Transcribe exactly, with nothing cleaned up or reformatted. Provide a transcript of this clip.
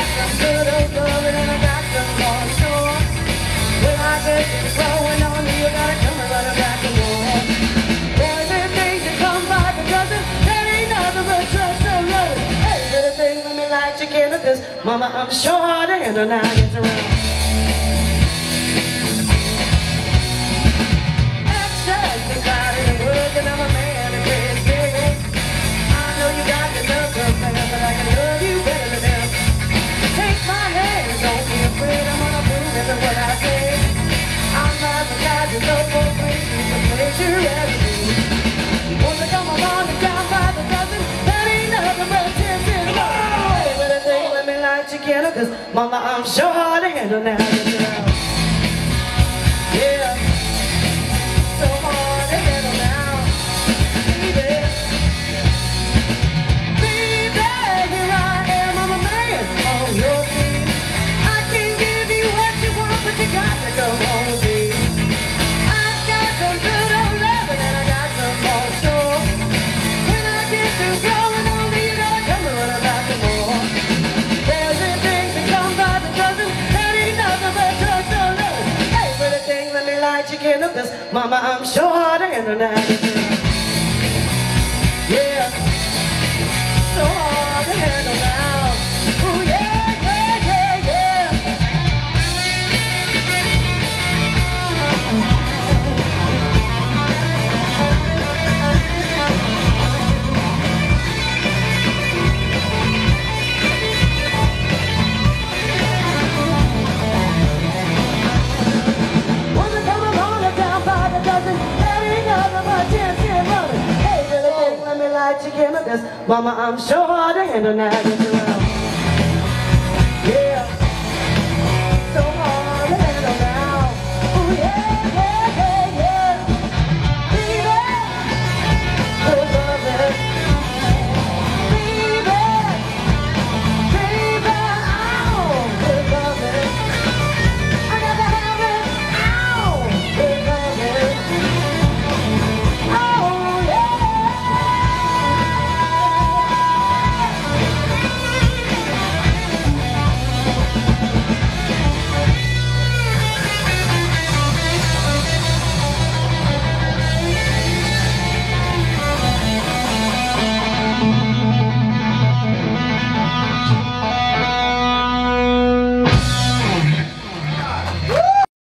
some good old loving and I got some more sure. When I get things growing on me, you gotta come and run back and more. Boys and things that come by the dozen, that ain't nothing but trust no love. Hey, little thing with me like chicken, cause mama, I'm sure to handle now it's around. Cause mama, I'm sure hard to handle now. Yeah, so hard to handle now. Baby, baby, here I am, I'm a man on your team. I can give you what you want, but you got to come home with me. I've got some good old loving and I got some more sure. When I get through growing on me, you gotta come and run about the more. Chicken, cause mama, I'm sure hard to handle now. Yeah, so hard to handle now. Ooh, yeah, yeah, yeah, yeah. Mama, I'm sure hard to handle now.